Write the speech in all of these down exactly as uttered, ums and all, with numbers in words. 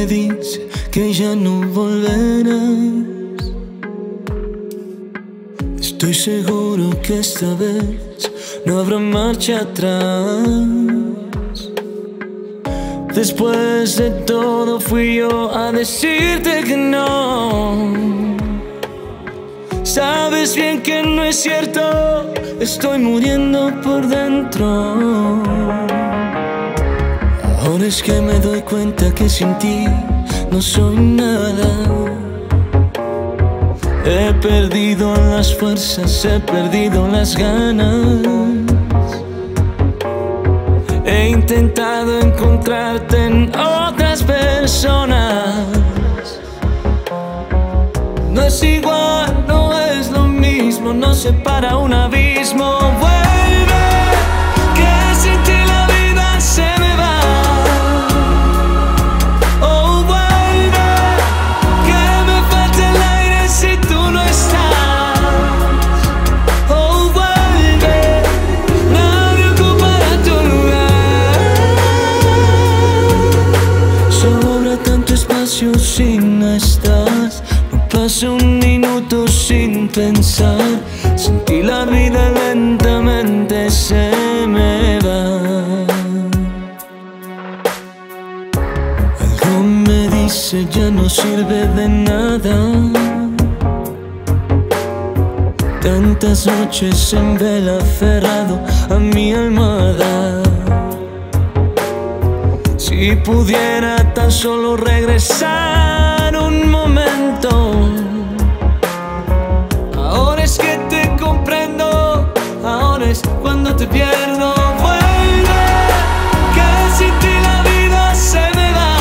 dice que ya no volverás. Estoy seguro que esta vez no habrá marcha atrás. Después de todo fui yo a decirte que no. Sabes bien que no es cierto, estoy muriendo por dentro. Ahora es que me doy cuenta que sin ti no soy nada. He perdido las fuerzas, he perdido las ganas. He intentado encontrarte en otras personas. No es igual, no es lo mismo, nos separa un abismo. Vuelve, que sin ti la vida se me va. Oh, vuelve, que me falta el aire si tú no estás. Oh, vuelve, nadie ocupará tu lugar. Sobra tanto espacio si no estás. Paso un minuto sin pensar, sin ti la vida lentamente se me va. Algo me dice ya no sirve de nada. Tantas noches en vela aferrado a mi almohada. Si pudiera tan solo regresar un momento. Ahora es que te comprendo, ahora es cuando te pierdo. Vuelve, que sin ti la vida se me va.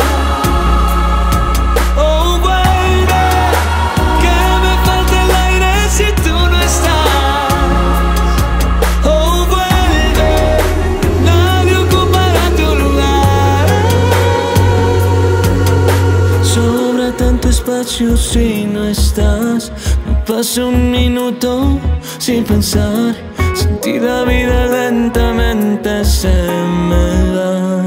Oh, vuelve, que me falta el aire si tú no estás. Oh, vuelve, nadie ocupará tu lugar. Sobra tanto espacio si no estás. Paso un minuto sin pensar, sin ti la vida lentamente se me va.